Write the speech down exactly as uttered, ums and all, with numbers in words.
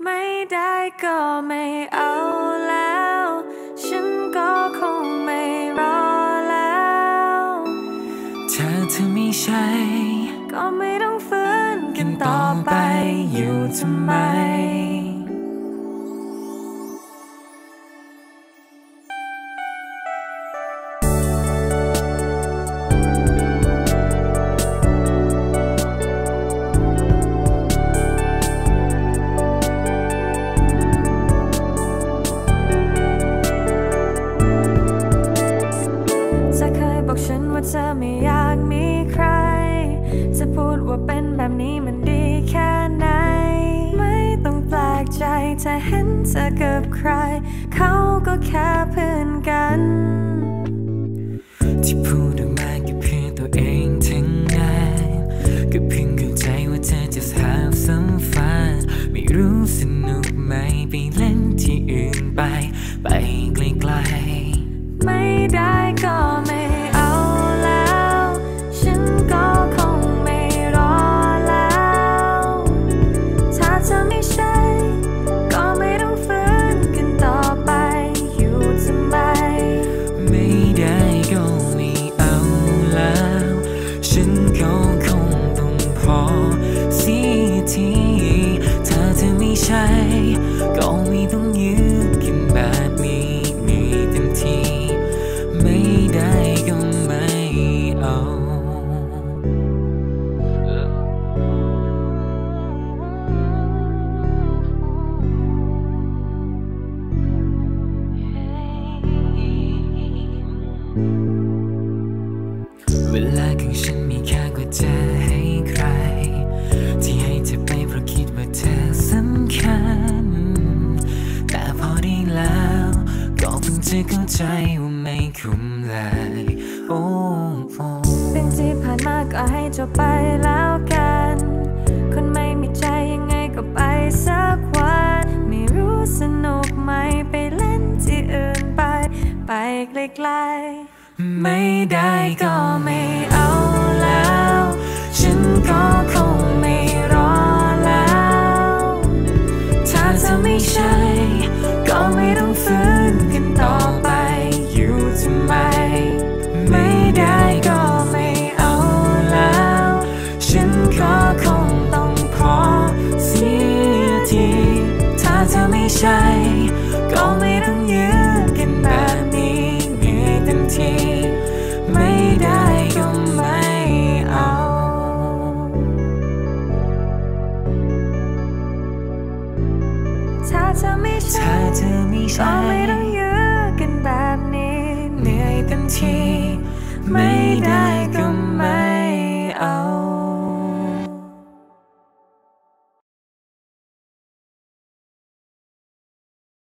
ไม่ได้ก็ไม่เอาแล้วฉันก็คงไม่รอแล้วถ้าเธอไม่ใช่ก็ไม่ต้องฝืนกันต่อไปอยู่ทำไมฉันว่าเธอไม่อยากมีใครจะพูดว่าเป็นแบบนี้มันดีแค่ไหนไม่ต้องแปลกใจถ้าเห็นเธอกับใครเขาก็แค่เพื่อนกันที่พูดออกมาก็เพื่อตัวเองทั้งนั้นก็เพียงเข้าใจว่าเธอจะ have some fun ไม่รู้สนุกไหมไปเล่นที่อื่นไปไปไกลๆไม่ได้ก็ไม่ใช่ก็ไม่ต้องยืดกันแบบนี้มีเต็มที่ไม่ได้ก็ไม่เอาเวลาของฉันมีค่ากว่าจะให้ใครที่ให้เธอไปเพราะคิดว่าเธอสำคัญแต่พอได้แล้วก็เพิ่งจะเข้าใจว่าไม่คุ้มเลยโอ้โอ้เรื่องที่ผ่านมาก็ให้จบไปแล้วกันคนไม่มีใจยังไงก็ไปสักวันไม่รู้สนุกไหมไปเล่นที่อื่นไปไปไกลๆไม่ได้ก็ไม่เอาแล้วฉันก็คงไม่รอแล้วถ้าเธอไม่ใช่ก็ไม่ต้องฝืนกันต่อไปอยู่ทำไมไม่ได้ก็ไม่เอาแล้วฉันก็คงต้องพอเสียทีถ้าเธอไม่ใช่ก็ไม่ต้องยืดกันแบบนี้มีเต็มที่ไม่ได้ก็ไม่เอาถ้าเธอไม่ใช่ก็ไม่ต้องยื้อกันแบบนี้เหนื่อยเต็มทีไม่ได้